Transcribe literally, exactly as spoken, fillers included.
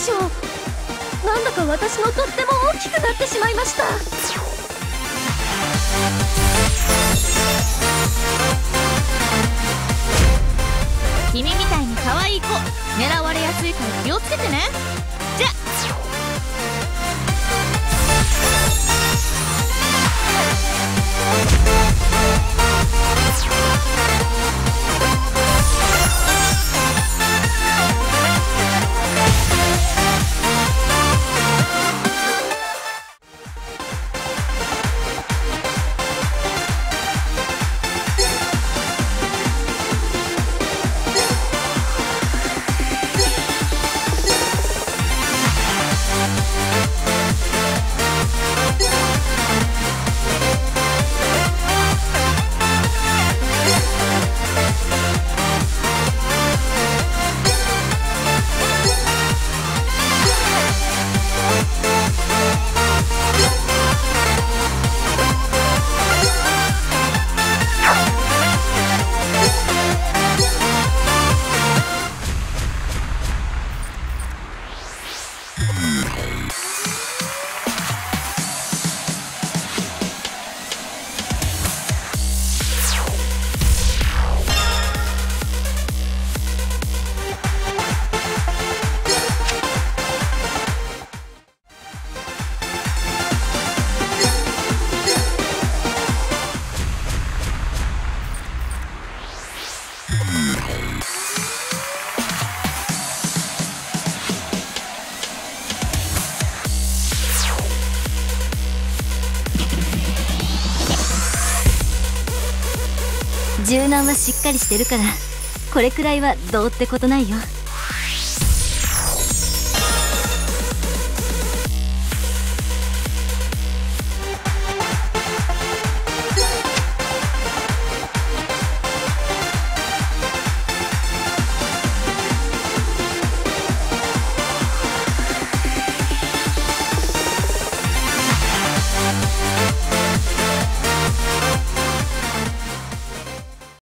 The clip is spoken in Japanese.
しょう。なんだか私のとっても大きくなってしまいました。 君みたいに可愛い子狙われやすいから気をつけてね。じゃ柔軟はしっかりしてるから、これくらいはどうってことないよ。